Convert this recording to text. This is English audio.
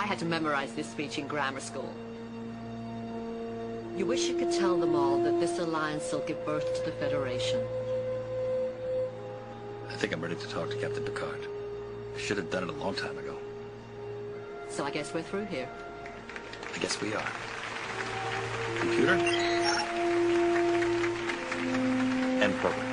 had to memorize this speech in grammar school. You wish you could tell them all that this alliance will give birth to the Federation. I think I'm ready to talk to Captain Picard. I should have done it a long time ago. So I guess we're through here. I guess we are. Computer? End program.